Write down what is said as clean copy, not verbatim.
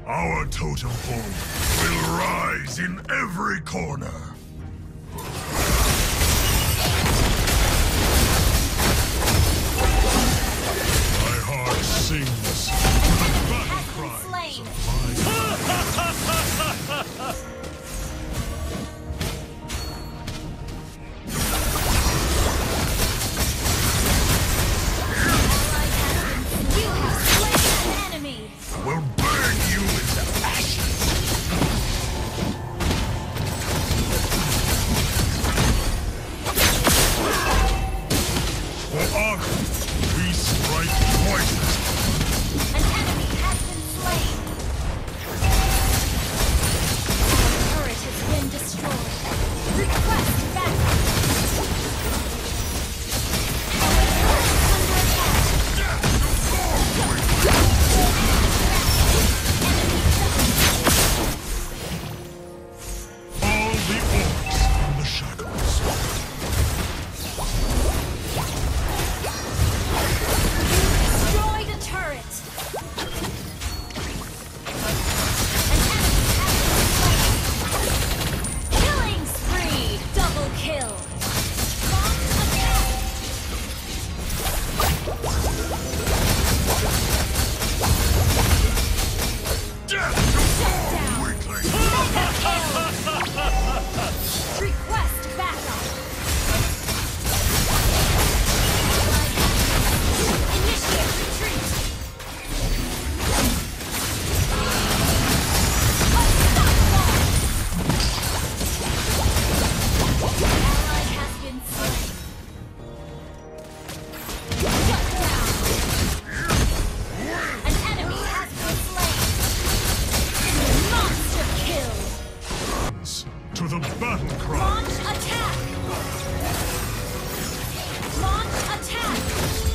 Our totem pole will rise in every corner. My heart sings to the battle cries of my... We'll burn you into ashes! For honor, we strike twice. An enemy has been slain! Our turret has been destroyed. Request backup! To the battle cry! Launch attack! Launch attack!